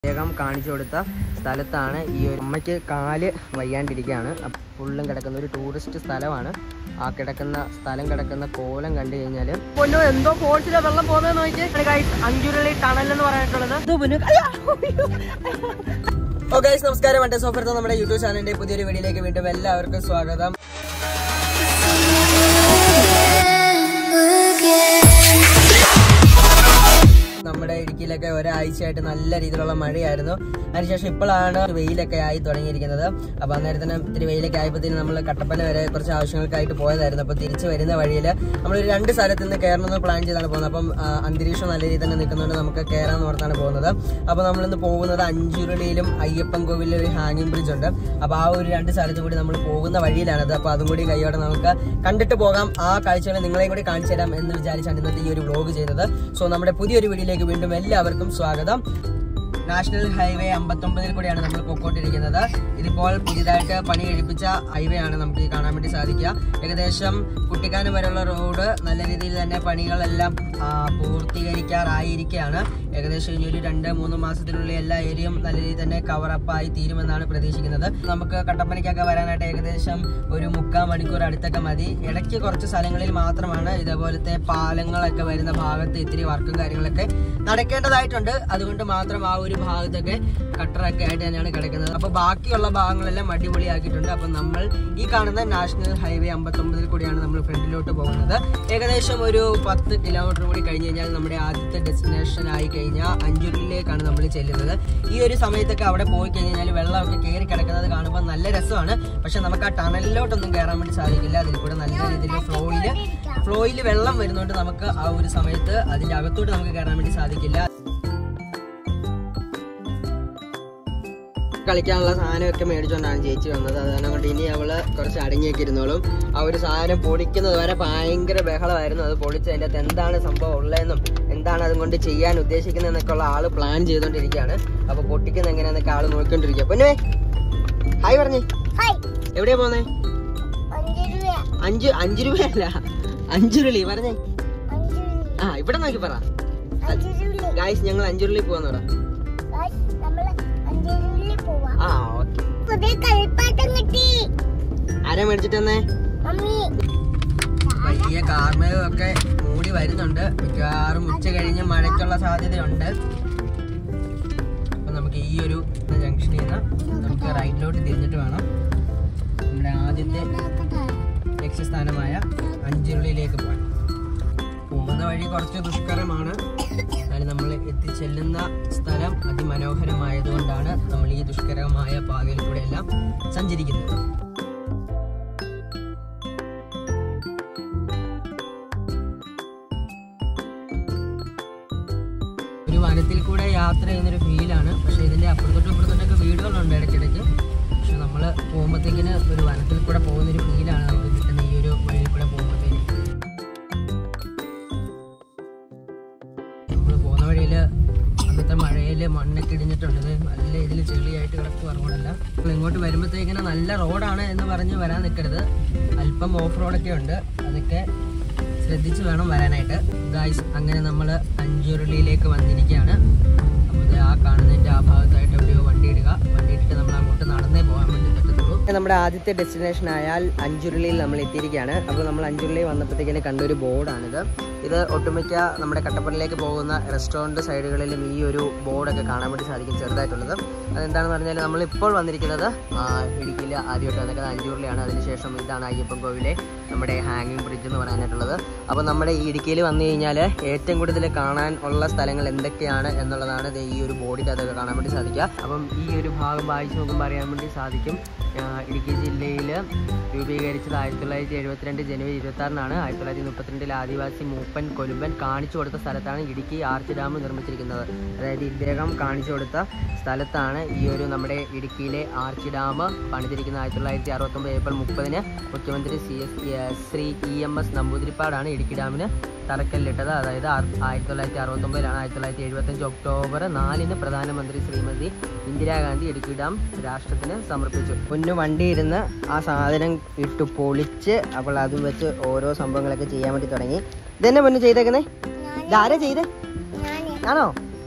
വേഗം കാണിച്ചു കൊടുത്ത സ്ഥലത്താണ് ഈ ഒരു അമ്മയ്ക്ക് കാല് വയ്യാണ്ടിരിക്കുകയാണ്. ഫുള്ളും കിടക്കുന്ന ഒരു ടൂറിസ്റ്റ് സ്ഥലമാണ്. ആ കിടക്കുന്ന സ്ഥലം കിടക്കുന്ന കോലം കണ്ടു കഴിഞ്ഞാൽ എന്തോ ഫോഴ്സിലെ വെള്ളം പോകുന്നത് നോക്കിയാൽ അഞ്ചുരുളി ടണൽ എന്ന് പറഞ്ഞിട്ടുള്ളത്. നമസ്കാരം, വണ്ടേ സോഫർ നമ്മുടെ യൂട്യൂബ് ചാനലിന്റെ പുതിയൊരു വീഡിയോയിലേക്ക് വീണ്ടും എല്ലാവർക്കും സ്വാഗതം. നമ്മുടെ ഇടുക്കിയിലൊക്കെ ഒരാഴ്ചയായിട്ട് നല്ല രീതിയിലുള്ള മഴയായിരുന്നു. അതിനുശേഷം ഇപ്പോഴാണ് വെയിലൊക്കെ ആയി തുടങ്ങിയിരിക്കുന്നത്. അപ്പോൾ അന്നേരത്തിന് ഇത്തിരി വെയിലൊക്കെ ആയപ്പോഴത്തേന് നമ്മൾ കട്ടപ്പന വരെ കുറച്ച് ആവശ്യങ്ങൾക്കായിട്ട് പോയതായിരുന്നു. അപ്പോൾ തിരിച്ച് വരുന്ന വഴിയിൽ നമ്മളൊരു 2 സ്ഥലത്ത് നിന്ന് കയറണമെന്ന് പ്ലാൻ ചെയ്താണ് പോകുന്നത്. അപ്പം അന്തരീക്ഷം നല്ല രീതിയിൽ തന്നെ നിൽക്കുന്നതുകൊണ്ട് നമുക്ക് കയറാമെന്ന് ഓർത്താണ് പോകുന്നത്. അപ്പോൾ നമ്മളിന്ന് പോകുന്നത് അഞ്ചുരുളിയിലും അയ്യപ്പൻ കോവിലിലും ഒരു ഹാങ്ങിങ് ബ്രിഡ്ജ് ഉണ്ട്. അപ്പോൾ ആ ഒരു 2 സ്ഥലത്തും കൂടി നമ്മൾ പോകുന്ന വഴിയിലാണത്. അപ്പോൾ അതും കൂടി കൈയോടെ നമുക്ക് കണ്ടിട്ട് പോകാം. ആ കാഴ്ചകൾ നിങ്ങളെയും കൂടി കാണിച്ചു തരാം എന്ന് വിചാരിച്ചാണ് ഇന്നത്തെ ഈ ഒരു വ്ലോഗ് ചെയ്തത്. സോ നമ്മുടെ പുതിയൊരു വീഡിയോയിലേക്ക് വീണ്ടും എല്ലാവർക്കും സ്വാഗതം. നാഷണൽ ഹൈവേ 59 കൂടിയാണ് നമ്മൾ പൊക്കോണ്ടിരിക്കുന്നത്. ഇതിപ്പോൾ പുതിയതായിട്ട് പണി കഴിപ്പിച്ച ഹൈവേ ആണ് നമുക്ക് കാണാൻ വേണ്ടി സാധിക്കുക. ഏകദേശം കുട്ടിക്കാനം വരെയുള്ള റോഡ് നല്ല രീതിയിൽ തന്നെ പണികളെല്ലാം പൂർത്തീകരിക്കാറായിരിക്കുകയാണ്. ഏകദേശം ഇനി ഒരു 2-3 മാസത്തിനുള്ളിൽ എല്ലാ ഏരിയയും നല്ല രീതിയിൽ തന്നെ കവറപ്പായി തീരുമെന്നാണ് പ്രതീക്ഷിക്കുന്നത്. നമുക്ക് കട്ടപ്പനയ്ക്കൊക്കെ വരാനായിട്ട് ഏകദേശം ഒരു 3/4 മണിക്കൂർ അടുത്തൊക്കെ മതി. ഇടയ്ക്ക് കുറച്ച് സ്ഥലങ്ങളിൽ മാത്രമാണ് ഇതേപോലത്തെ പാലങ്ങളൊക്കെ വരുന്ന ഭാഗത്ത് ഇത്തിരി വർക്കും കാര്യങ്ങളൊക്കെ നടക്കേണ്ടതായിട്ടുണ്ട്. അതുകൊണ്ട് മാത്രം ആ ഒരു ഭാഗത്തൊക്കെ കട്ടറൊക്കെ ആയിട്ട് തന്നെയാണ് കിടക്കുന്നത്. അപ്പോൾ ബാക്കിയുള്ള ഭാഗങ്ങളെല്ലാം അടിപൊളിയാക്കിയിട്ടുണ്ട്. അപ്പം നമ്മൾ ഈ കാണുന്ന നാഷണൽ ഹൈവേ 59 കൂടിയാണ് നമ്മൾ ഫ്രണ്ടിലോട്ട് പോകുന്നത്. ഏകദേശം ഒരു 10 കിലോമീറ്റർ കൂടി കഴിഞ്ഞ് കഴിഞ്ഞാൽ നമ്മുടെ ആദ്യത്തെ ഡെസ്റ്റിനേഷൻ ആയി കഴിഞ്ഞാൽ അഞ്ചുരുളിയിലേക്കാണ് നമ്മൾ ചെല്ലുന്നത്. ഈ ഒരു സമയത്തൊക്കെ അവിടെ പോയി കഴിഞ്ഞാൽ വെള്ളമൊക്കെ കയറി കിടക്കുന്നത് കാണുമ്പോൾ നല്ല രസമാണ്. പക്ഷെ നമുക്ക് ആ ടണലിലോട്ടൊന്നും കയറാൻ വേണ്ടി സാധിക്കില്ല. അതിൽ കൂടെ നല്ല രീതിയിൽ ഫ്ലോയിൽ വെള്ളം വരുന്നതുകൊണ്ട് നമുക്ക് ആ ഒരു സമയത്ത് അതിൻ്റെ അകത്തോട്ട് നമുക്ക് കയറാൻ വേണ്ടി സാധിക്കില്ല. കളിക്കാനുള്ള സാധനമൊക്കെ മേടിച്ചുകൊണ്ടാണ് ചേച്ചി വന്നത്. അതുകൊണ്ട് ഇനി അവള് കുറച്ച് അടങ്ങിയൊക്കെ ഇരുന്നോളും. ആ ഒരു സാധനം പൊടിക്കുന്നത് വരെ ഭയങ്കര ബഹളമായിരുന്നു. അത് പൊളിച്ച് അതിൻ്റെ അകത്ത് എന്താണ് സംഭവം ഉള്ളതെന്നും എന്താണ് അതുകൊണ്ട് ചെയ്യാൻ ഉദ്ദേശിക്കുന്നതെന്നൊക്കെ ഉള്ള ആള് പ്ലാൻ ചെയ്തുകൊണ്ടിരിക്കുകയാണ്. അപ്പൊ പൊട്ടിക്കുന്ന എങ്ങനെയാന്നൊക്കെ ആള് നോക്കിക്കൊണ്ടിരിക്കുക. പൊന്നേ ഹായ് പറഞ്ഞേ. എവിടെയാ പോന്നേ? 5 രൂപയല്ല, അഞ്ചുരുളി പറഞ്ഞേ. ആ ഇവിടെ നോക്കി പറ. ഗായ്സ് ഞങ്ങൾ അഞ്ചുരുളി പോവാന്ന് പറ. ആരാ മേടിച്ചിട്ട് തന്നെ? വലിയ കാർമേഘമൊക്കെ മൂടി വരുന്നുണ്ട്. മിക്കവാറും ഉച്ച കഴിഞ്ഞ് മഴയ്ക്കുള്ള സാധ്യതയുണ്ട്. അപ്പൊ നമുക്ക് ഈ ഒരു ജംഗ്ഷനിൽ നിന്ന് നമുക്ക് റൈറ്റിലോട്ട് തിരിഞ്ഞിട്ട് വേണം നമ്മുടെ ആദ്യത്തെ ലക്ഷ്യസ്ഥാനമായ അഞ്ചുരുളിയിലേക്ക് പോകാൻ. പോകുന്ന വഴി കുറച്ച് ദുഷ്കരമാണ്. എന്നാലും നമ്മൾ എത്തിച്ചെല്ലുന്ന സ്ഥലം അതിമനോഹരമായതുകൊണ്ടാണ് നമ്മൾ ഈ ദുഷ്കരമായ പാതയിൽ കൂടെ എല്ലാം സഞ്ചരിക്കുന്നത്. ഒരു വനത്തിൽ കൂടെ യാത്ര ചെയ്യുന്നൊരു ഫീലാണ്. പക്ഷെ ഇതിന്റെ അപ്പുറത്തോട്ടൊക്കെ വീടുകളുണ്ട് ഇടയ്ക്കിടയ്ക്ക്. പക്ഷെ നമ്മൾ പോകുമ്പോഴത്തേക്കിന് ഒരു വനത്തിൽ കൂടെ പോകുന്നൊരു ഫീലാണ് നമുക്ക് കിട്ടുന്ന ഈ ഒരു വഴിയിൽ കൂടെ പോകുമ്പോഴത്തേക്ക്. നമ്മൾ പോകുന്ന വഴിയിൽ അന്നത്തെ മഴയിൽ മണ്ണൊക്കെ ഇടിഞ്ഞിട്ടുണ്ട്. നല്ല ഇതിൽ ചെളിയായിട്ട് കിടക്കുക റോഡല്ല. നമ്മൾ ഇങ്ങോട്ട് വരുമ്പോഴത്തേക്കിന് നല്ല റോഡാണ് എന്ന് പറഞ്ഞ് വരാൻ നിൽക്കരുത്. അല്പം ഓഫ് റോഡൊക്കെ ഉണ്ട്. അതൊക്കെ ശ്രദ്ധിച്ച് വേണം വരാനായിട്ട്. ഗായ്സ് അങ്ങനെ നമ്മൾ അഞ്ചുരുളിയിലേക്ക് വന്നിരിക്കുകയാണ്. അപ്പോൾ ആ കാണുന്നതിൻ്റെ ആ ഭാഗത്തായിട്ട് എവിടെയോ വണ്ടി ഇട്ടിട്ട് നമ്മൾ അങ്ങോട്ട് നടന്നേ പോകാൻ വേണ്ടി പറ്റത്തുള്ളൂ. നമ്മുടെ ആദ്യത്തെ ഡെസ്റ്റിനേഷൻ ആയാൽ അഞ്ചുരുളിയിൽ നമ്മൾ എത്തിയിരിക്കുകയാണ്. അപ്പോൾ നമ്മൾ അഞ്ചുരുളിയിൽ വന്നപ്പോഴത്തേക്കിന് കണ്ടൊരു ബോർഡാണിത്. ഇത് ഒട്ടുമിക്ക നമ്മുടെ കട്ടപ്പനയിലേക്ക് പോകുന്ന റെസ്റ്റോറൻറ്റ് സൈഡുകളിലും ഈ ഒരു ബോർഡൊക്കെ കാണാൻ വേണ്ടി സാധിക്കും, ചെറുതായിട്ടുള്ളത്. അതെന്താണെന്ന് പറഞ്ഞാൽ നമ്മളിപ്പോൾ വന്നിരിക്കുന്നത് ഇടുക്കിയിൽ ആദ്യമായിട്ട് വന്നിരിക്കുന്നത് അഞ്ചുരുളിയാണ്. അതിനുശേഷം ഇതാണ് അയ്യപ്പൻ കോവിലെ നമ്മുടെ ഹാങ്ങിങ് ബ്രിഡ്ജ് എന്ന് പറയാനായിട്ടുള്ളത്. അപ്പോൾ നമ്മുടെ ഈ ഇടുക്കിയിൽ വന്നു കഴിഞ്ഞാൽ ഏറ്റവും കൂടുതൽ കാണാൻ ഉള്ള സ്ഥലങ്ങൾ എന്തൊക്കെയാണ് എന്നുള്ളതാണ് ഈ ഒരു ബോർഡിൻ്റെ അതൊക്കെ കാണാൻ വേണ്ടി സാധിക്കുക. അപ്പം ഈ ഒരു ഭാഗം വായിച്ച് നോക്കുമ്പോൾ അറിയാൻ വേണ്ടി സാധിക്കും. ഇടുക്കി ജില്ലയിൽ രൂപീകരിച്ചത് 1972 ജനുവരി 26-നാണ്. 1932 ആദിവാസി മൂപ്പൻ കൊലുമ്പൻ കാണിച്ചു കൊടുത്ത സ്ഥലത്താണ് ഇടുക്കി ആർച്ച് ഡാം നിർമ്മിച്ചിരിക്കുന്നത്. അതായത് ഇദ്ദേഹം കാണിച്ചു കൊടുത്ത സ്ഥലത്താണ് ഈ ഒരു നമ്മുടെ ഇടുക്കിയിലെ ആർച്ച് ഡാം പണിതിരിക്കുന്നത്. 1969 ഏപ്രിൽ 30-ന് മുഖ്യമന്ത്രി ശ്രീ EMS നമ്പൂതിരിപ്പാടാണ് ഇടുക്കി ഡാമിന് തറക്കല്ലിട്ടത്. അതായത് 1969-ലാണ്. 1975 ഒക്ടോബർ 4-ന് പ്രധാനമന്ത്രി ശ്രീമതി ഇന്ദിരാഗാന്ധി ഇടുക്കി ഡാം രാഷ്ട്രത്തിന് സമർപ്പിച്ചു. പൊന്നു വണ്ടി ഇരുന്ന് ആ സാധനം ഇട്ട് പൊളിച്ച് അപ്പോൾ അതും വെച്ച് ഓരോ സംഭവങ്ങളൊക്കെ ചെയ്യാൻ വേണ്ടി തുടങ്ങി. ഇതെന്നെ പൊന്നു ചെയ്തേക്കുന്നേ? ഇതാരാ ചെയ്തേ? ആണോ?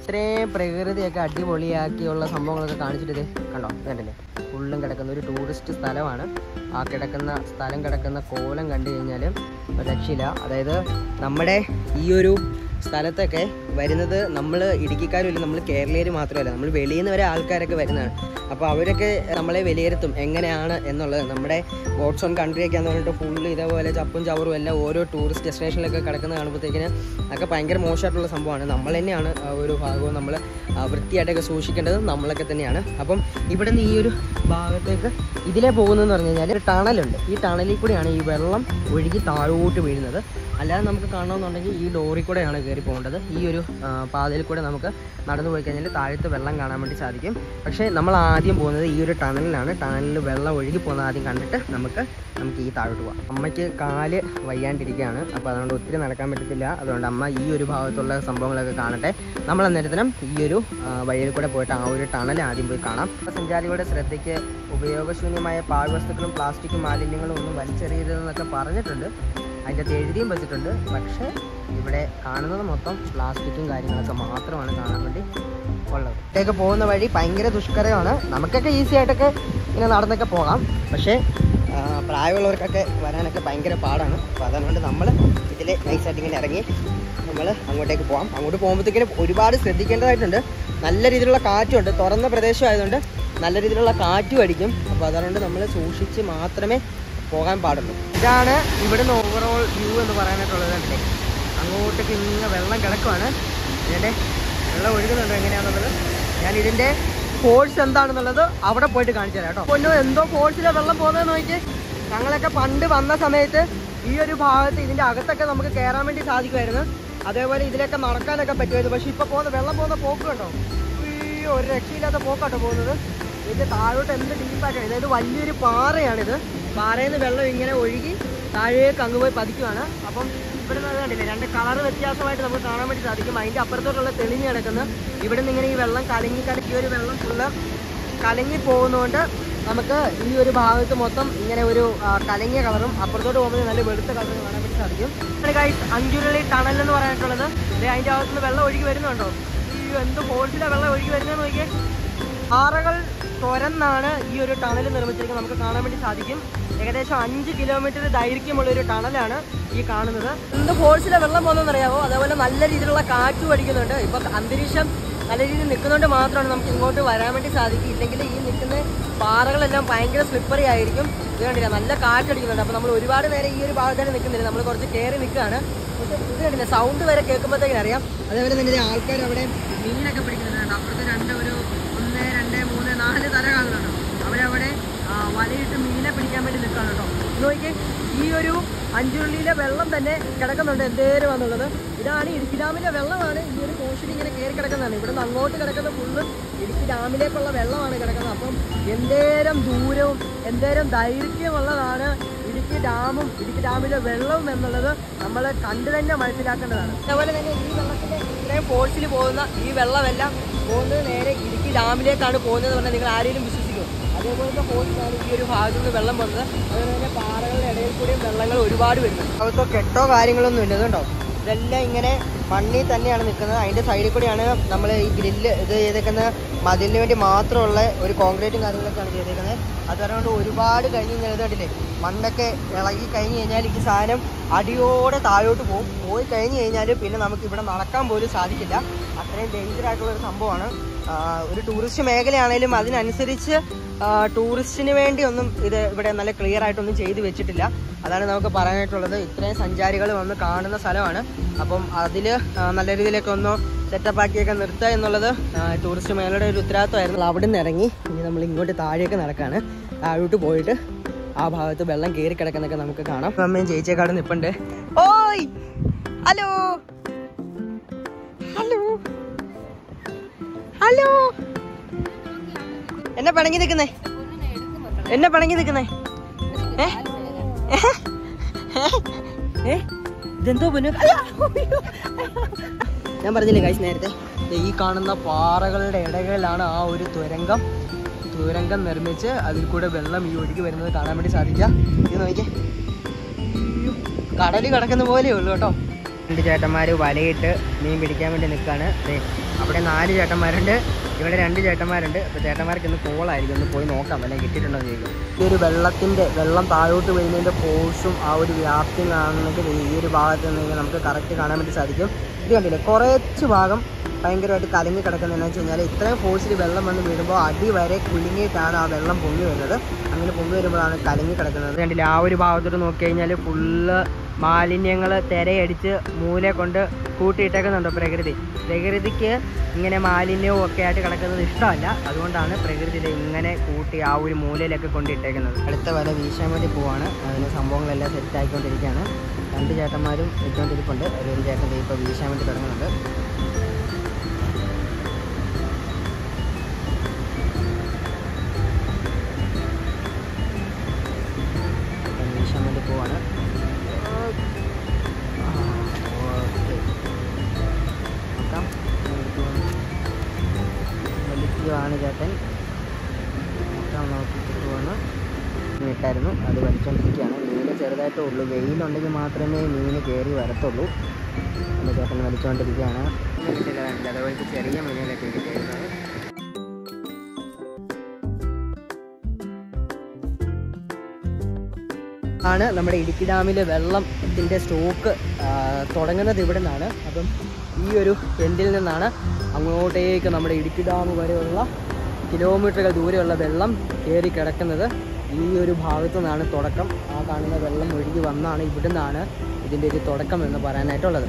ഇത്രയും പ്രകൃതിയൊക്കെ അടിപൊളിയാക്കിയുള്ള സംഭവങ്ങളൊക്കെ കാണിച്ചിട്ട് ഇത് കണ്ടോ, കണ്ടില്ലേ? ഫുള്ളും കിടക്കുന്ന ഒരു ടൂറിസ്റ്റ് സ്ഥലമാണ്. ആ കിടക്കുന്ന സ്ഥലം കിടക്കുന്ന കോലം കണ്ടു കഴിഞ്ഞാൽ ഒരു രക്ഷയില്ല. അതായത് നമ്മുടെ ഈ ഒരു സ്ഥലത്തൊക്കെ വരുന്നത് നമ്മൾ ഇടുക്കിക്കാരുമില്ല, നമ്മൾ കേരളീയർ മാത്രമല്ല, നമ്മൾ വെളിയിൽ നിന്ന് വരെ ആൾക്കാരൊക്കെ വരുന്നതാണ്. അപ്പോൾ അവരൊക്കെ നമ്മളെ വിലയിരുത്തും എങ്ങനെയാണ് എന്നുള്ളത്. നമ്മുടെ ഗോഡ്സ് ഓൺ കൺട്രിയൊക്കെ എന്ന് പറഞ്ഞിട്ട് ഫുള്ള് ഇതേപോലെ ചപ്പും ചവറും എല്ലാം ഓരോ ടൂറിസ്റ്റ് ഡെസ്റ്റിനേഷനിലൊക്കെ കിടക്കുന്ന കാണുമ്പോഴത്തേക്കിന് അതൊക്കെ ഭയങ്കര മോശമായിട്ടുള്ള സംഭവമാണ്. നമ്മൾ തന്നെയാണ് ആ ഒരു ഭാഗവും നമ്മൾ വൃത്തിയായിട്ടൊക്കെ സൂക്ഷിക്കേണ്ടത് നമ്മളൊക്കെ തന്നെയാണ്. അപ്പം ഇവിടെ നിന്ന് ഈ ഒരു ഭാഗത്തേക്ക് ഇതിലേ പോകുന്നതെന്ന് പറഞ്ഞു കഴിഞ്ഞാൽ ഒരു ടണലുണ്ട്. ഈ ടണലിൽ കൂടെയാണ് ഈ വെള്ളം ഒഴുകി താഴോട്ട് വീഴുന്നത്. അല്ലാതെ നമുക്ക് കാണണമെന്നുണ്ടെങ്കിൽ ഈ ലോറി കൂടെയാണ് കയറി പോകേണ്ടത്. ഈ ഒരു പാതയിൽ കൂടെ നമുക്ക് നടന്നു പോയി കഴിഞ്ഞാൽ താഴത്ത് വെള്ളം കാണാൻ വേണ്ടി സാധിക്കും. പക്ഷേ നമ്മൾ ആദ്യം പോകുന്നത് ഈ ഒരു ടണലിലാണ്. ടണലിൽ വെള്ളം ഒഴുകി പോകുന്നത് ആദ്യം കണ്ടിട്ട് നമുക്ക് ഈ താഴോട്ട് പോകാം. അമ്മയ്ക്ക് കാല് വയ്യാണ്ടിരിക്കുകയാണ്, അപ്പോൾ അതുകൊണ്ട് ഒത്തിരി നടക്കാൻ പറ്റത്തില്ല. അതുകൊണ്ട് അമ്മ ഈ ഒരു ഭാഗത്തുള്ള സംഭവങ്ങളൊക്കെ കാണട്ടെ. നമ്മൾ അന്നേരത്തിനും ഈ ഒരു വഴിയിൽ കൂടെ പോയിട്ട് ആ ഒരു ടണൽ ആദ്യം പോയി കാണാം. സഞ്ചാരികളുടെ ശ്രദ്ധയ്ക്ക് ഉപയോഗശൂന്യമായ പാഴ്വസ്തുക്കളും പ്ലാസ്റ്റിക് മാലിന്യങ്ങളും ഒന്നും വലിച്ചെറിയരുതെന്നൊക്കെ പറഞ്ഞിട്ടുണ്ട്. അതിൻ്റെ അകത്ത് എഴുതിയും വെച്ചിട്ടുണ്ട്. പക്ഷേ ഇവിടെ കാണുന്നത് മൊത്തം പ്ലാസ്റ്റിക്കും കാര്യങ്ങളൊക്കെ മാത്രമാണ് കാണാൻ വേണ്ടി ഉള്ളത്. ഇവിടേക്ക് പോകുന്ന വഴി ഭയങ്കര ദുഷ്കരമാണ്. നമുക്കൊക്കെ ഈസി ആയിട്ടൊക്കെ ഇങ്ങനെ നടന്നൊക്കെ പോകാം. പക്ഷേ പ്രായമുള്ളവർക്കൊക്കെ വരാനൊക്കെ ഭയങ്കര പാടാണ്. അപ്പോൾ അതുകൊണ്ട് നമ്മൾ ഇതിൽ നൈസായിട്ട് ഇങ്ങനെ ഇറങ്ങി നമ്മൾ അങ്ങോട്ടേക്ക് പോകാം. അങ്ങോട്ട് പോകുമ്പോഴത്തേക്കിനും ഒരുപാട് ശ്രദ്ധിക്കേണ്ടതായിട്ടുണ്ട്. നല്ല രീതിയിലുള്ള കാറ്റുണ്ട്. തുറന്ന പ്രദേശമായതുകൊണ്ട് നല്ല രീതിയിലുള്ള കാറ്റും അടിക്കും. അപ്പോൾ അതുകൊണ്ട് നമ്മൾ സൂക്ഷിച്ച് മാത്രമേ പോകാൻ പാടുള്ളൂ. ഇതാണ് ഇവിടുന്ന് ഓവറോൾ വ്യൂ എന്ന് പറയാനായിട്ടുള്ളത്. കണ്ടില്ലേ, അങ്ങോട്ടേക്ക് ഇങ്ങനെ വെള്ളം കിടക്കുവാണ്. ഇതിൻ്റെ വെള്ളം ഒഴുകുന്നുണ്ടോ എങ്ങനെയാണെന്നുള്ളത് ഞാൻ ഇതിൻ്റെ ഫോഴ്സ് എന്താണെന്നുള്ളത് അവിടെ പോയിട്ട് കാണിച്ചു തരാം കേട്ടോ. പൊന്നു എന്തോ ഫോഴ്സിലാണ് വെള്ളം പോകുന്നതെന്ന് നോക്കി. ഞങ്ങളൊക്കെ പണ്ട് വന്ന സമയത്ത് ഈ ഒരു ഭാഗത്ത് ഇതിൻ്റെ അകത്തൊക്കെ നമുക്ക് കയറാൻ വേണ്ടി സാധിക്കുമായിരുന്നു. അതേപോലെ ഇതിലൊക്കെ നടക്കാനൊക്കെ പറ്റുമായിരുന്നു. പക്ഷെ ഇപ്പോൾ വെള്ളം പോകുന്ന പോക്ക് കണ്ടോ, ഈ ഒരു രക്ഷയില്ലാത്ത പോക്കാട്ടോ പോകുന്നത്. ഇതിൻ്റെ താഴോട്ട് എന്ത് ഡീപ്പായിട്ടാണ്. അതായത് വലിയൊരു പാറയാണിത്. പാറയിൽ നിന്ന് വെള്ളം ഇങ്ങനെ ഒഴുകി താഴേക്ക് അങ്ങ് പോയി പതിക്കുവാണ്. അപ്പം ഇവിടെ നിന്ന് കണ്ടില്ലേ, രണ്ട് കളർ വ്യത്യാസമായിട്ട് നമുക്ക് കാണാൻ വേണ്ടി സാധിക്കും. അതിൻ്റെ അപ്പുറത്തോട്ടുള്ള തെളിഞ്ഞ് കിടക്കുന്ന ഇവിടെ നിന്ന് ഇങ്ങനെ ഈ വെള്ളം കലങ്ങി ഈ ഒരു വെള്ളം ഫുള്ള് കലങ്ങി പോകുന്നതുകൊണ്ട് നമുക്ക് ഈ ഒരു ഭാഗത്ത് മൊത്തം ഇങ്ങനെ ഒരു കലങ്ങിയ കളറും അപ്പുറത്തോട്ട് പോകുമ്പോൾ നല്ല വെളുത്ത കളറും കാണാൻ വേണ്ടി സാധിക്കും. അഞ്ചുരുളി ടണൽ എന്ന് പറയാനായിട്ടുള്ളത്. അതിൻ്റെ അകത്തുനിന്ന് വെള്ളം ഒഴുകി വരുന്നുണ്ടോ, ഈ എന്ത് ഫോഴ്സിലാണ് വെള്ളം ഒഴുകി വരുന്നതെന്ന് നോക്കിയേ. പാറകൾ തുരന്നാണ് ഈ ഒരു ടണൽ നിർമ്മിച്ചിരിക്കുന്നത്. നമുക്ക് കാണാൻ വേണ്ടി സാധിക്കും. ഏകദേശം 5 കിലോമീറ്റർ ദൈർഘ്യമുള്ളൊരു ടണലാണ് ഈ കാണുന്നത്. എന്ത് ഫോഴ്സിലെ വെള്ളം പോകുന്നതെന്ന് അറിയാമോ. അതേപോലെ നല്ല രീതിയിലുള്ള കാറ്റും അടിക്കുന്നുണ്ട്. ഇപ്പം അന്തരീക്ഷം നല്ല രീതിയിൽ നിൽക്കുന്നതുകൊണ്ട് മാത്രമാണ് നമുക്ക് ഇങ്ങോട്ട് വരാൻ വേണ്ടി സാധിക്കും. ഇല്ലെങ്കിൽ ഈ നിൽക്കുന്ന പാറകളെല്ലാം ഭയങ്കര സ്ലിപ്പറി ആയിരിക്കും. ഇത് കണ്ടില്ല, നല്ല കാറ്റടിക്കുന്നുണ്ട്. അപ്പോൾ നമ്മൾ ഒരുപാട് നേരം ഈ ഒരു ഭാഗത്തേക്ക് നിൽക്കുന്നില്ല, നമ്മൾ കുറച്ച് കയറി നിൽക്കുകയാണ്. ഇത് കണ്ടില്ല, സൗണ്ട് വരെ കേൾക്കുമ്പോഴത്തേക്കും അറിയാം. അതേപോലെ തന്നെ ആൾക്കാർ അവിടെ മീനൊക്കെ പിടിക്കുന്നുണ്ട്. അപ്പുറത്ത് 1, 2, 3, 4 തല കാണുന്നുണ്ടോ. അവരവിടെ വലയിട്ട് മീനെ പിടിക്കാൻ വേണ്ടി നിൽക്കുകയാണ് കേട്ടോ. നോക്കിയേ, ഈ ഒരു അഞ്ചുള്ളിയിലെ വെള്ളം തന്നെ കിടക്കുന്നുണ്ട് എന്തേരം എന്നുള്ളത്. ഇതാണ് ഇടുക്കി ഡാമിലെ വെള്ളമാണ് ഈ ഒരു കോശിൽ ഇങ്ങനെ കയറി കിടക്കുന്നതാണ്. ഇവിടെ നിന്ന് അങ്ങോട്ട് കിടക്കുന്ന ഫുള്ള് ഇടുക്കി ഡാമിലേക്കുള്ള വെള്ളമാണ് കിടക്കുന്നത്. അപ്പം എന്തേരം ദൂരവും എന്തേരം ദൈർഘ്യമുള്ളതാണ് ഇടുക്കി ഡാമും ഇടുക്കി ഡാമിലെ വെള്ളവും എന്നുള്ളത് നമ്മൾ കണ്ടു തന്നെ മനസ്സിലാക്കേണ്ടതാണ്. അതേപോലെ തന്നെ ഈ വെള്ളത്തിൻ്റെ ഇത്രയും ഫോഴ്സിൽ പോകുന്ന ഈ വെള്ളമെല്ലാം പോകുന്നത് നേരെ ഇടുക്കി ഡാമിലേക്കാണ് പോകുന്നത് പറഞ്ഞാൽ നിങ്ങൾ ആരെങ്കിലും വിശ്വസിക്കും. അതേപോലത്തെ ഫോഴ്സിലാണ് ഈ ഒരു ഭാഗത്തു നിന്ന് വെള്ളം പോകുന്നത്. അതുപോലെ തന്നെ പാറകളുടെ ഇടയിൽ കൂടിയും വെള്ളങ്ങൾ ഒരുപാട് വരുന്നുണ്ട്. അവിടുത്തെ കെട്ടോ കാര്യങ്ങളൊന്നും ഇല്ല. ഇതുണ്ടോ, ഇതെല്ലാം ഇങ്ങനെ മണ്ണിൽ തന്നെയാണ് നിൽക്കുന്നത്. അതിൻ്റെ സൈഡിൽ കൂടിയാണ് നമ്മൾ ഈ ഗ്രില്ല് ഇത് ചെയ്തേക്കുന്ന മതിലിന് വേണ്ടി മാത്രമുള്ള ഒരു കോൺക്രീറ്റും കാര്യങ്ങളൊക്കെയാണ് ചെയ്തേക്കുന്നത്. അതുകൊണ്ട് ഒരുപാട് കഴിഞ്ഞ് കഴിഞ്ഞാൽ കണ്ടില്ലേ, മണ്ണൊക്കെ ഇളകി കഴിഞ്ഞ് കഴിഞ്ഞാൽ ഈ സാധനം അടിയോടെ താഴോട്ട് പോയി കഴിഞ്ഞ് കഴിഞ്ഞാൽ പിന്നെ നമുക്ക് ഇവിടെ നടക്കാൻ പോലും സാധിക്കില്ല. അത്രയും ഡേഞ്ചർ ആയിട്ടുള്ളൊരു സംഭവമാണ്. ഒരു ടൂറിസ്റ്റ് മേഖലയാണെങ്കിലും അതിനനുസരിച്ച് ടൂറിസ്റ്റിന് വേണ്ടി ഒന്നും ഇത് ഇവിടെ നല്ല ക്ലിയർ ആയിട്ടൊന്നും ചെയ്തു വെച്ചിട്ടില്ല. അതാണ് നമുക്ക് പറയാനായിട്ടുള്ളത്. ഇത്രയും സഞ്ചാരികൾ വന്ന് കാണുന്ന സ്ഥലമാണ്. അപ്പം അതിൽ നല്ല രീതിയിലൊക്കെ ഒന്ന് സെറ്റപ്പ് ആക്കിയൊക്കെ നിർത്തുക എന്നുള്ളത് ടൂറിസ്റ്റ് മേഖലയുടെ ഒരു ഉത്തരവാദിത്തമായിരുന്നു. അവിടെ നിന്ന് ഇറങ്ങി ഇനി നമ്മൾ ഇങ്ങോട്ട് താഴേക്ക് നടക്കുകയാണ്. താഴോട്ട് പോയിട്ട് ആ ഭാഗത്ത് വെള്ളം കയറി കിടക്കുന്നൊക്കെ നമുക്ക് കാണാം. അമ്മയും ചേച്ചിയെക്കാട് നിൽപ്പുണ്ട്. ഓയ്, ഹലോ ഹലോ ഹലോ. എന്നെ പിണങ്ങി നിൽക്കുന്നേ, എന്നെ പിണങ്ങി നിൽക്കുന്നേ. ഇതെന്തോ പൊന്നു. ഞാൻ പറഞ്ഞില്ലേ ഗൈസ് നേരത്തെ, ഈ കാണുന്ന പാറകളുടെ ഇടകളിലാണ് ആ ഒരു തുരങ്കം നിർമ്മിച്ച് അതിൽ കൂടെ വെള്ളം ഈ ഒഴുകി വരുന്നത് കാണാൻ വേണ്ടി സാധിക്കുക. ഇത് നോക്കിയേ, കടലിൽ കിടക്കുന്ന പോലെയേ ഉള്ളൂ കേട്ടോ. രണ്ട് ചേട്ടന്മാർ വലയിട്ട് മീൻ പിടിക്കാൻ വേണ്ടി നിൽക്കുകയാണ്. അവിടെ 4 ചേട്ടന്മാരുണ്ട്, ഇവിടെ 2 ചേട്ടന്മാരുണ്ട്. അപ്പോൾ ചേട്ടന്മാർക്ക് ഇന്ന് കോളായിരിക്കും, ഒന്ന് പോയി നോക്കാം വല്ല കിട്ടിയിട്ടുണ്ടോ എന്ന് ചോദിക്കും. ഈ ഒരു വെള്ളം താഴോട്ട് വരുന്നതിൻ്റെ ഫോഴ്സും ആ ഒരു വ്യാപ്തിയും കാണണമെങ്കിൽ ഈ ഒരു ഭാഗത്ത് നിന്നെങ്കിൽ നമുക്ക് കറക്റ്റ് കാണാൻ വേണ്ടി സാധിക്കും. ഇത് കണ്ടില്ലേ, കുറച്ച് ഭാഗം ഭയങ്കരമായിട്ട് കലങ്ങി കിടക്കുന്നതെന്ന് വെച്ച് കഴിഞ്ഞാൽ ഇത്രയും ഫോഴ്സിൽ വെള്ളം വന്ന് വീഴുമ്പോൾ അടി വരെ കുലുങ്ങിയിട്ടാണ് ആ വെള്ളം പൊങ്ങി വരുന്നത്. അങ്ങനെ പൊങ്ങി വരുമ്പോഴാണ് കലങ്ങി കിടക്കുന്നത്. കണ്ടില്ലേ, ആ ഒരു ഭാഗത്തോട്ട് നോക്കി കഴിഞ്ഞാൽ ഫുള്ള് മാലിന്യങ്ങൾ തിരയടിച്ച് മൂല കൊണ്ട് കൂട്ടിയിട്ടേക്കുന്നുണ്ടോ പ്രകൃതിക്ക് ഇങ്ങനെ മാലിന്യവും ഒക്കെ ആയിട്ട് കിടക്കുന്നത് ഇഷ്ടമല്ല. അതുകൊണ്ടാണ് പ്രകൃതിയിൽ ഇങ്ങനെ കൂട്ടി ആ ഒരു മൂലയിലൊക്കെ കൊണ്ടിട്ടേക്കുന്നത്. അടുത്ത വല വീശാൻ വേണ്ടി പോവാണ്. അതിന് സംഭവങ്ങളെല്ലാം സെറ്റ് ആയിക്കൊണ്ടിരിക്കുകയാണ്. 2 ചേട്ടന്മാരും ഇട്ടുകൊണ്ടിരിപ്പുണ്ട്. ഒരു ചേട്ടൻ ഇപ്പോൾ വീശാൻ വേണ്ടി തുടങ്ങുന്നുണ്ട്. വീശാൻ വേണ്ടി പോവാണ്. വലിക്കുകയാണ് ചേട്ടൻ. നോക്കിയിട്ട് ഇട്ടായിരുന്നു, അത് വലിച്ചുകൊണ്ടിരിക്കുകയാണ്. മീൻ ചെറുതായിട്ടേ ഉള്ളൂ, വെയിലുണ്ടെങ്കിൽ മാത്രമേ മീൻ കയറി വരത്തുള്ളൂ. എൻ്റെ ചേട്ടൻ വലിച്ചുകൊണ്ടിരിക്കുകയാണ്. കിട്ടില്ല, അതേപോലെ ചെറിയ മീനുകളൊക്കെ കിട്ടിയിരുന്നത്. ആണ് നമ്മുടെ ഇടുക്കി ഡാമിൽ വെള്ളത്തിൻ്റെ സ്റ്റോക്ക് തുടങ്ങുന്നത് ഇവിടെ നിന്നാണ്. അപ്പം ഈ ഒരു എൻഡിൽ നിന്നാണ് അങ്ങോട്ടേക്ക് നമ്മുടെ ഇടുക്കി ഡാം വരെയുള്ള കിലോമീറ്ററുകൾ ദൂരെയുള്ള വെള്ളം കയറി കിടക്കുന്നത്. ഈ ഒരു ഭാഗത്തു നിന്നാണ് തുടക്കം. ആ കാണുന്ന വെള്ളം ഒഴുകി വന്നാണ് ഇവിടെ നിന്നാണ് ഇതിൻ്റെ ഒരു തുടക്കം എന്ന് പറയാനായിട്ടുള്ളത്.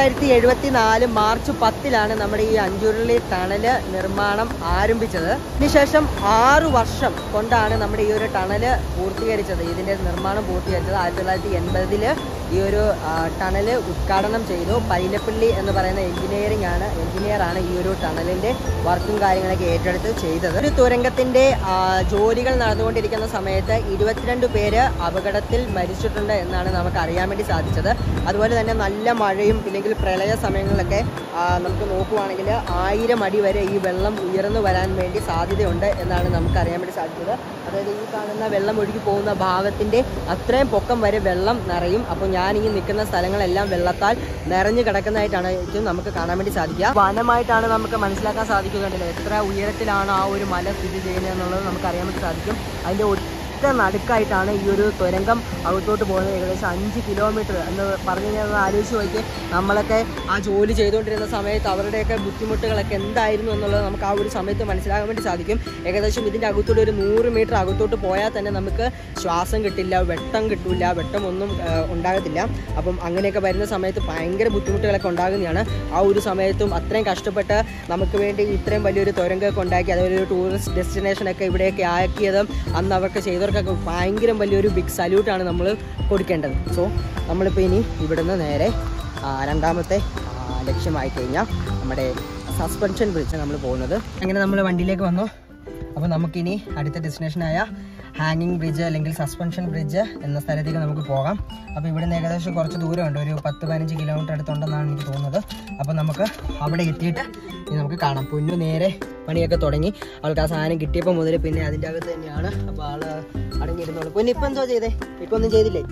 1974 മാർച്ച് 10 നമ്മുടെ ഈ അഞ്ചുരുളി ടണൽ നിർമ്മാണം ആരംഭിച്ചത്. ഇതിനുശേഷം 6 വർഷം കൊണ്ടാണ് നമ്മുടെ ഈ ഒരു ടണൽ പൂർത്തീകരിച്ചത്. ഇതിൻ്റെ നിർമ്മാണം പൂർത്തീകരിച്ചത് 1980 ഈ ഒരു ടണൽ ഉദ്ഘാടനം ചെയ്തു. പൈലപ്പള്ളി എന്ന് പറയുന്ന എഞ്ചിനീയറാണ് ഈ ഒരു ടണലിൻ്റെ വർക്കും കാര്യങ്ങളൊക്കെ ഏറ്റെടുത്ത് ചെയ്തത്. ഒരു തുരങ്കത്തിൻ്റെ ജോലികൾ നടന്നുകൊണ്ടിരിക്കുന്ന സമയത്ത് 22 പേര് അപകടത്തിൽ മരിച്ചിട്ടുണ്ട് എന്നാണ് നമുക്ക് അറിയാൻ വേണ്ടി സാധിച്ചത്. അതുപോലെ തന്നെ നല്ല മഴയും ഇല്ലെങ്കിൽ പ്രളയ സമയങ്ങളിലൊക്കെ നമുക്ക് നോക്കുവാണെങ്കിൽ 1000 അടി വരെ ഈ വെള്ളം ഉയർന്നു വരാൻ വേണ്ടി സാധ്യതയുണ്ട് എന്നാണ് നമുക്ക് അറിയാൻ വേണ്ടി സാധിച്ചത്. അതായത് ഈ കാണുന്ന വെള്ളം ഒഴുകി പോകുന്ന ഭാഗത്തിൻ്റെ അത്രയും പൊക്കം വരെ വെള്ളം നിറയും. അപ്പോൾ ഞാൻ ഈ നിൽക്കുന്ന സ്ഥലങ്ങളെല്ലാം വെള്ളത്താൽ നിറഞ്ഞു കിടക്കുന്നതായിട്ടാണ് ഏറ്റവും നമുക്ക് കാണാൻ വേണ്ടി സാധിക്കുക. വനമായിട്ടാണ് നമുക്ക് മനസ്സിലാക്കാൻ സാധിക്കുന്നുണ്ടല്ലോ എത്ര ഉയരത്തിലാണ് ആ ഒരു മല സ്ഥിതി ചെയ്യുന്നത് എന്നുള്ളത് നമുക്ക് അറിയാൻ വേണ്ടി സാധിക്കും. അതിൻ്റെ നടുക്കായിട്ടാണ് ഈ ഒരു തുരങ്കം അകത്തോട്ട് പോകുന്നത്. ഏകദേശം 5 കിലോമീറ്റർ എന്ന് പറഞ്ഞു കഴിഞ്ഞാൽ ആലോചിച്ച് നോക്കി നമ്മളൊക്കെ ആ ജോലി ചെയ്തുകൊണ്ടിരുന്ന സമയത്ത് അവരുടെയൊക്കെ ബുദ്ധിമുട്ടുകളൊക്കെ എന്തായിരുന്നു എന്നുള്ളത് നമുക്ക് ആ ഒരു സമയത്ത് മനസ്സിലാക്കാൻ വേണ്ടി സാധിക്കും. ഏകദേശം ഇതിൻ്റെ അകത്തോട്ട് ഒരു 100 മീറ്റർ അകത്തോട്ട് പോയാൽ തന്നെ നമുക്ക് ശ്വാസം കിട്ടില്ല, വെട്ടം കിട്ടില്ല, വെട്ടമൊന്നും ഉണ്ടാകത്തില്ല. അപ്പം അങ്ങനെയൊക്കെ വരുന്ന സമയത്ത് ഭയങ്കര ബുദ്ധിമുട്ടുകളൊക്കെ ഉണ്ടാകുന്നതാണ്. ആ ഒരു സമയത്തും അത്രയും കഷ്ടപ്പെട്ട് നമുക്ക് വേണ്ടി ഇത്രയും വലിയൊരു തുരങ്കമൊക്കെ ഉണ്ടാക്കി അതുപോലെ ഒരു ടൂറിസ്റ്റ് ഡെസ്റ്റിനേഷനൊക്കെ ഇവിടെയൊക്കെ ആക്കിയതും അന്ന് അവർക്ക് ചെയ്തവർക്കൊക്കെ ഭയങ്കര വലിയൊരു ബിഗ് സല്യൂട്ടാണ് നമ്മൾ കൊടുക്കേണ്ടത്. സോ നമ്മളിപ്പോൾ ഇനി ഇവിടുന്ന് നേരെ രണ്ടാമത്തെ ലക്ഷ്യമായി കഴിഞ്ഞാൽ നമ്മുടെ സസ്പെൻഷൻ ബ്രിഡ്ജ് നമ്മൾ പോകുന്നത്. അങ്ങനെ നമ്മൾ വണ്ടിയിലേക്ക് വന്നു. അപ്പോൾ നമുക്കിനി അടുത്ത ഡെസ്റ്റിനേഷനായ ഹാങ്ങിങ് ബ്രിഡ്ജ് അല്ലെങ്കിൽ സസ്പെൻഷൻ ബ്രിഡ്ജ് എന്ന സ്ഥലത്തേക്ക് നമുക്ക് പോകാം. അപ്പോൾ ഇവിടെ നിന്ന് ഏകദേശം കുറച്ച് ദൂരമുണ്ട്, ഒരു 10-15 കിലോമീറ്റർ അടുത്തുണ്ടെന്നാണ് എനിക്ക് തോന്നുന്നത്. അപ്പോൾ നമുക്ക് അവിടെ എത്തിയിട്ട് ഇനി നമുക്ക് കാണാം. പൊന്നു നേരെ പണിയൊക്കെ തുടങ്ങി. ആൾക്ക് ആ സാധനം കിട്ടിയപ്പോൾ മുതൽ പിന്നെ അതിൻ്റെ അകത്ത് തന്നെയാണ്. അപ്പോൾ ആൾ അടങ്ങിയിരുന്നോളൂ. പൊന്നു ഇപ്പം എന്തോ ചെയ്തേ? ഇപ്പം ഒന്നും ചെയ്തില്ലേ?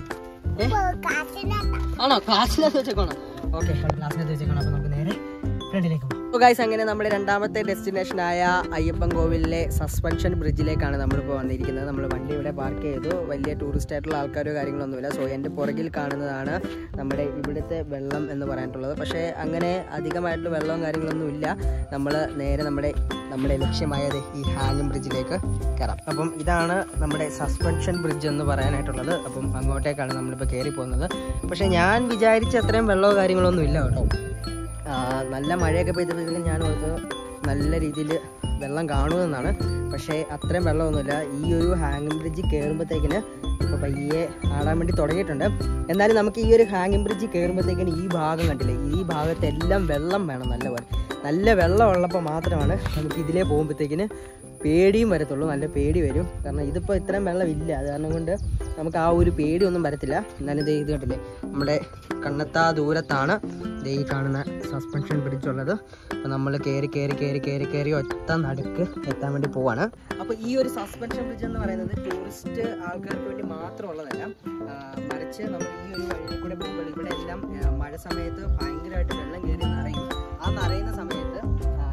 ആണോ? ക്ലാസ്സിനകത്ത് വെച്ചേക്കണോ? ഓക്കെ, ക്ലാസ്സിനകത്ത് വെച്ചേക്കണം. അപ്പോൾ നമുക്ക് നേരെ ഫ്രണ്ടിലേക്ക് പോകാം. അപ്പോൾ ഗൈസ്, അങ്ങനെ നമ്മുടെ രണ്ടാമത്തെ ഡെസ്റ്റിനേഷനായ അയ്യപ്പൻ കോവിലിലെ സസ്പെൻഷൻ ബ്രിഡ്ജിലേക്കാണ് നമ്മളിപ്പോൾ വന്നിരിക്കുന്നത്. നമ്മൾ വണ്ടി ഇവിടെ പാർക്ക് ചെയ്തു. വലിയ ടൂറിസ്റ്റ് ആയിട്ടുള്ള ആൾക്കാരോ കാര്യങ്ങളൊന്നുമില്ല. സോ എൻ്റെ പുറകിൽ കാണുന്നതാണ് നമ്മുടെ ഇവിടുത്തെ വെള്ളം എന്ന് പറയാനുള്ളത്. പക്ഷേ അങ്ങനെ അധികമായിട്ടുള്ള വെള്ളവും കാര്യങ്ങളൊന്നും ഇല്ല. നമ്മൾ നേരെ നമ്മുടെ ലക്ഷ്യമായത് ഈ ഹാങ്ങിങ് ബ്രിഡ്ജിലേക്ക് കയറാം. അപ്പം ഇതാണ് നമ്മുടെ സസ്പെൻഷൻ ബ്രിഡ്ജ് എന്ന് പറയാനായിട്ടുള്ളത്. അപ്പം അങ്ങോട്ടേക്കാണ് നമ്മളിപ്പോൾ കയറി പോകുന്നത്. പക്ഷേ ഞാൻ വിചാരിച്ച അത്രയും വെള്ളമോ കാര്യങ്ങളൊന്നും ഇല്ല കേട്ടോ. നല്ല മഴയൊക്കെ പെയ്തപ്പോഴത്തേക്കും ഞാൻ ഓർത്ത് നല്ല രീതിയിൽ വെള്ളം കാണുമെന്നാണ്. പക്ഷേ അത്രയും വെള്ളമൊന്നുമില്ല. ഈ ഒരു ഹാങ്ങിങ് ബ്രിഡ്ജ് കയറുമ്പോഴത്തേക്കിന് ഇപ്പോൾ പയ്യെ ആടാൻ വേണ്ടി തുടങ്ങിയിട്ടുണ്ട്. എന്നാലും നമുക്ക് ഈ ഒരു ഹാങ്ങിങ് ബ്രിഡ്ജ് കയറുമ്പോഴത്തേക്കിന് ഈ ഭാഗം കണ്ടില്ലേ, ഈ ഭാഗത്തെല്ലാം വെള്ളം വേണം. നല്ല വെള്ളം ഉള്ളപ്പോൾ മാത്രമാണ് നമുക്ക് ഇതിലേ പോകുമ്പോഴത്തേക്കിന് പേടിയും വരത്തുള്ളൂ. നല്ല പേടി വരും. കാരണം ഇതിപ്പോൾ ഇത്രയും വെള്ളമില്ല. അത് കാരണം കൊണ്ട് നമുക്ക് ആ ഒരു പേടിയൊന്നും വരത്തില്ല. എന്നാലും ഇത് കണ്ടില്ലേ, നമ്മുടെ കണ്ണെത്താ ദൂരത്താണ് ഈ കാണുന്ന സസ്പെൻഷൻ ബ്രിഡ്ജ് ഉള്ളത്. അപ്പോൾ നമ്മൾ കയറി ഒറ്റ നടുക്ക് എത്താൻ വേണ്ടി പോവാണ്. അപ്പോൾ ഈ ഒരു സസ്പെൻഷൻ ബ്രിഡ്ജ് എന്ന് പറയുന്നത് ടൂറിസ്റ്റ് ആൾക്കാർക്ക് വേണ്ടി മാത്രമുള്ളതല്ല. മറിച്ച് നമ്മൾ ഈ ഒരു വഴിയിൽ കൂടെ പോകുമ്പോൾ ഇവിടെ എല്ലാം മഴ സമയത്ത് ഭയങ്കരമായിട്ട് വെള്ളം കയറി നിറയും. ആ നിറയുന്ന സമയത്ത്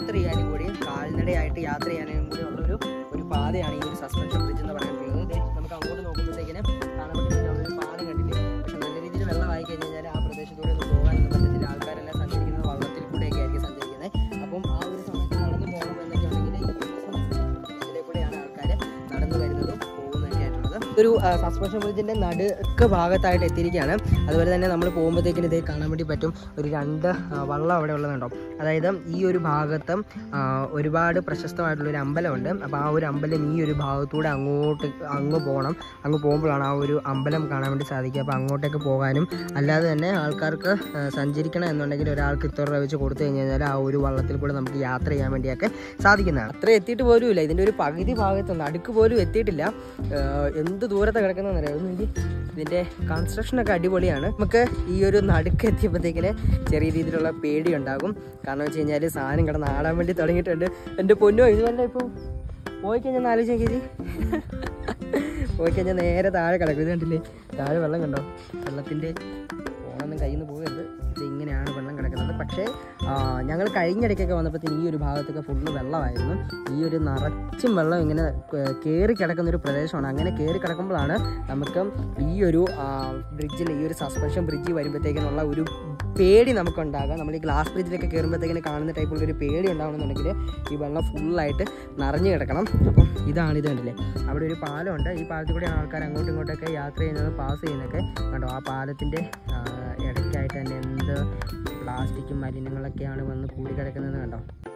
യാത്ര ചെയ്യാനും കൂടി, കാൽനടയായിട്ട് യാത്ര ചെയ്യാനും കൂടി ഉള്ളൊരു പാതയാണ് ഈ ഒരു സസ്പെൻഷൻ ബ്രിഡ്ജ് എന്ന് പറയാനുള്ളത്. നമുക്ക് അങ്ങോട്ട് നോക്കുമ്പോഴത്തേക്കിന് കാണാൻ പറ്റുന്ന ഒരു പാലം കണ്ടില്ലേ. പക്ഷെ നല്ല രീതിയിൽ വെള്ളമായി കഴിഞ്ഞ് കഴിഞ്ഞാൽ ആ പ്രദേശത്തൂടെ ഒന്നും പോകാനൊന്നും പറ്റത്തില്ല. ആൾക്കാരെല്ലാം സഞ്ചരിക്കുന്നത് വള്ളത്തിൽ കൂടെയൊക്കെ ആയിരിക്കും സഞ്ചരിക്കുന്നത്. അപ്പം ആ ഒരു സമയത്ത് നടന്നു പോകണമെന്നൊക്കെ ഉണ്ടെങ്കിൽ ഇതിലെ കൂടെയാണ് ആൾക്കാർ നടന്നു വരുന്നതും പോകുന്നതൊക്കെ ആയിട്ടുള്ളത്. ഒരു സസ്പെൻഷൻ ബ്രിഡ്ജിൻ്റെ നടുക്ക് ഭാഗത്തായിട്ട് എത്തിയിരിക്കുകയാണ്. അതുപോലെ തന്നെ നമ്മൾ പോകുമ്പോഴത്തേക്കിന് ഇത് കാണാൻ വേണ്ടി പറ്റും ഒരു 2 വള്ളം അവിടെ ഉള്ളതുണ്ടാവും. അതായത് ഈ ഒരു ഭാഗത്തും ഒരുപാട് പ്രശസ്തമായിട്ടുള്ളൊരു അമ്പലമുണ്ട്. അപ്പോൾ ആ ഒരു അമ്പലം ഈ ഒരു ഭാഗത്തൂടെ അങ്ങ് പോകണം. അങ്ങ് പോകുമ്പോഴാണ് ആ ഒരു അമ്പലം കാണാൻ വേണ്ടി സാധിക്കുക. അപ്പോൾ അങ്ങോട്ടേക്ക് പോകാനും അല്ലാതെ തന്നെ ആൾക്കാർക്ക് സഞ്ചരിക്കണം എന്നുണ്ടെങ്കിൽ ഒരാൾക്ക് ഇത്ര രൂപ വെച്ച് കൊടുത്തു കഴിഞ്ഞാൽ ആ ഒരു വള്ളത്തിൽ കൂടെ നമുക്ക് യാത്ര ചെയ്യാൻ വേണ്ടിയൊക്കെ സാധിക്കുന്നതാണ്. അത്ര എത്തിയിട്ട് പോലുമില്ല, ഇതിൻ്റെ ഒരു പകുതി ഭാഗത്ത് നടുക്ക് പോലും എത്തിയിട്ടില്ല. എന്ത് ദൂരത്തെ കിടക്കുന്നതെന്ന് അറിയാം. ഇതിൻ്റെ കൺസ്ട്രക്ഷനൊക്കെ അടിപൊളിയാണ്. നമുക്ക് ഈ ഒരു നടുക്ക് എത്തിയപ്പോഴത്തേക്കിന് ചെറിയ രീതിയിലുള്ള പേടി ഉണ്ടാകും. കാരണം വെച്ച് കഴിഞ്ഞാൽ സാധനം കിടന്ന് ആടാൻ വേണ്ടി തുടങ്ങിയിട്ടുണ്ട്. എൻ്റെ പൊന്നോ, ഇതുവല്ല ഇപ്പോൾ പോയി കഴിഞ്ഞാൽ ആലോചിച്ചേക്കി പോയി കഴിഞ്ഞാൽ നേരെ താഴെ കിടക്കും. ഇത് കണ്ടില്ലേ, താഴെ വെള്ളം കണ്ടോ? വെള്ളത്തിൻ്റെ ഓണൊന്നും കയ്യിൽ നിന്ന് പോകരുത്. ഇത് ഇങ്ങനെയാണ് വെള്ളം കിടക്കുന്നത്. പക്ഷേ ഞങ്ങൾ കഴിഞ്ഞിടയ്ക്കൊക്കെ വന്നപ്പോഴത്തേന് ഈ ഒരു ഭാഗത്തൊക്കെ ഫുള്ള് വെള്ളമായിരുന്നു. ഈ ഒരു നിറച്ചും വെള്ളം ഇങ്ങനെ കയറി കിടക്കുന്നൊരു പ്രദേശമാണ്. അങ്ങനെ കയറി കിടക്കുമ്പോഴാണ് നമുക്ക് ഈ ഒരു ബ്രിഡ്ജിൽ, ഈ ഒരു സസ്പെൻഷൻ ബ്രിഡ്ജ് വരുമ്പോഴത്തേക്കിനുള്ള ഒരു പേടി നമുക്കുണ്ടാകാം. നമ്മൾ ഈ ഗ്ലാസ് ബ്രിഡ്ജിലൊക്കെ കയറുമ്പോഴത്തേക്കിന് കാണുന്ന ടൈപ്പുള്ളൊരു പേടി ഉണ്ടാകണമെന്നുണ്ടെങ്കിൽ ഈ വെള്ളം ഫുള്ളായിട്ട് നിറഞ്ഞു കിടക്കണം. അപ്പം ഇത് കണ്ടില്ലേ, അവിടെ ഒരു പാലമുണ്ട്. ഈ പാലത്തിൽ കൂടെയാണ് ആൾക്കാർ അങ്ങോട്ടും ഇങ്ങോട്ടൊക്കെ യാത്ര ചെയ്യുന്നത്, പാസ് ചെയ്യുന്നതൊക്കെ കണ്ടോ. ആ പാലത്തിൻ്റെ ഇടയ്ക്കായിട്ട് തന്നെ എന്ത് പ്ലാസ്റ്റിക്കും മലിനങ്ങളൊക്കെയാണ് വന്ന് കൂടി കിടക്കുന്നത് കണ്ടോ.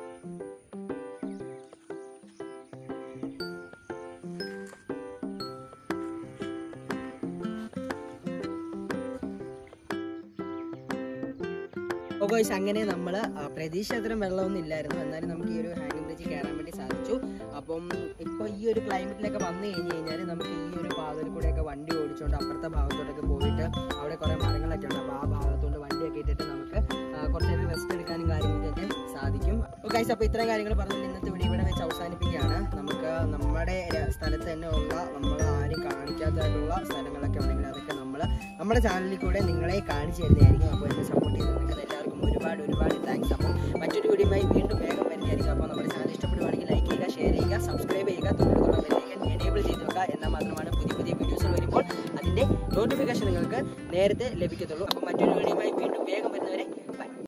അങ്ങനെ നമ്മൾ പ്രതീക്ഷ വെള്ളമൊന്നും ഇല്ലായിരുന്നു. എന്നാലും നമുക്ക് ഈ ഒരു ഹാങ്ങിങ് ബ്രിഡ്ജ് കയറാൻ വേണ്ടി സാധിച്ചു. അപ്പം ഇപ്പോൾ ഈ ഒരു ക്ലൈമറ്റിലൊക്കെ വന്നു കഴിഞ്ഞാൽ നമുക്ക് ഈ ഒരു പാതയിൽ കൂടെയൊക്കെ വണ്ടി ഓടിച്ചുകൊണ്ട് അപ്പുറത്തെ ഭാഗത്തോട്ടൊക്കെ പോയിട്ട് അവിടെ കുറേ മരങ്ങളൊക്കെ ഉണ്ട്. അപ്പോൾ ആ ഭാഗത്തോട്ട് വണ്ടിയൊക്കെ ഇട്ടിട്ട് നമുക്ക് കുറച്ച് നേരം റെസ്റ്റ് എടുക്കാനും കാര്യങ്ങൾക്കൊക്കെ സാധിക്കും. ഓക്കെ, അപ്പോൾ ഇത്രയും കാര്യങ്ങൾ പറഞ്ഞിട്ട് ഇന്നത്തെ വീഡിയോ ഇവിടെ വെച്ച് അവസാനിപ്പിക്കുകയാണ്. നമുക്ക് നമ്മുടെ സ്ഥലത്ത് തന്നെ ഉള്ള, നമ്മൾ ആരും കാണിക്കാത്തതായിട്ടുള്ള സ്ഥലങ്ങളൊക്കെ ഉണ്ടെങ്കിൽ അതൊക്കെ നമ്മുടെ ചാനലിൽ കൂടെ നിങ്ങളെ കാണിച്ചു തരുന്നതായിരിക്കും. അപ്പോൾ എന്നെ സപ്പോർട്ട് ചെയ്ത് നിങ്ങൾക്ക് എല്ലാവർക്കും ഒരുപാട് താങ്ക്സ്. അപ്പോൾ മറ്റൊരു വീഡിയോയുമായി വീണ്ടും വേഗം വരുന്നതായിരിക്കും. അപ്പോൾ നമ്മുടെ ചാനൽ ഇഷ്ടപ്പെടുവാണെങ്കിൽ ലൈക്ക് ചെയ്യുക, ഷെയർ ചെയ്യുക, സബ്സ്ക്രൈബ് ചെയ്യുക, തൊട്ടടുത്തുള്ള എനേബിൾ ചെയ്ത് വെക്കുക. എന്നാൽ മാത്രമാണ് പുതിയ വീഡിയോസ് വരുമ്പോൾ അതിൻ്റെ നോട്ടിഫിക്കേഷൻ നിങ്ങൾക്ക് നേരത്തെ ലഭിക്കത്തുള്ളൂ. അപ്പോൾ മറ്റൊരു വീഡിയോയുമായി വീണ്ടും വേഗം വരുന്ന